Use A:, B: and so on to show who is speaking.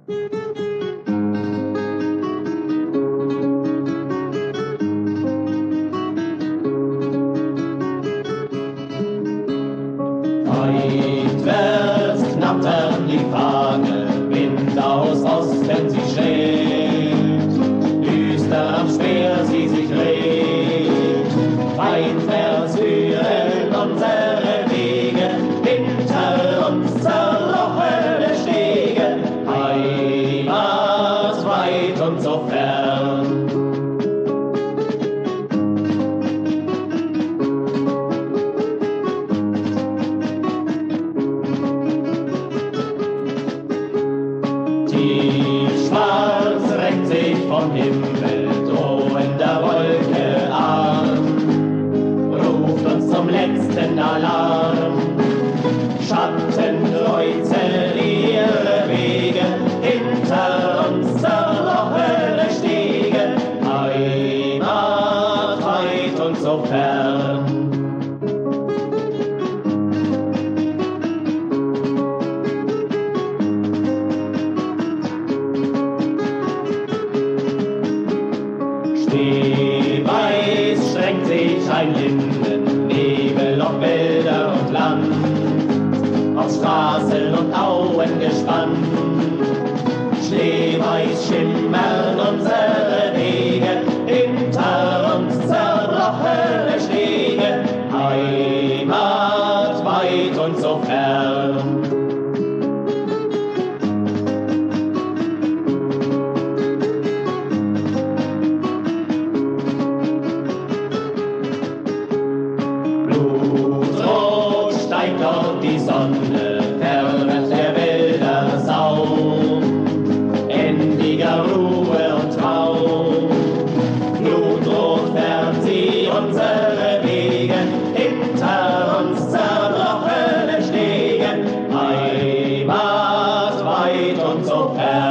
A: Seitwärts knattern die Fahne, Wind aus Osten sie schlägt, düster am Speer sie sich regt. Weinwärts führen unsere Wege, hinter uns zerrochene Stege, Heimat weit und so fern. Tiefschwarz reckt sich vom Himmel drohender Wolke an, ruft uns zum letzten Alarm. Schatten kreuzen ihre Wege, hinter uns zerrochene Stege, Heimat weit und so fern. Schneeweiß streckt sich ein Linden, Nebel auf Wälder und Land, auf Straßen und Auen gespannt. Schneeweiß schimmern unsere Wege, hinter uns zerbrochene Stege, Heimat weit und so fern. Blutrot steigt dort die Sonne, wärmet der Wälder Saum, endiger Ruhe und Traum. Blutrot färbt sie unsere Wege, hinter uns zerbrochene Stege, Heimat weit und so fern.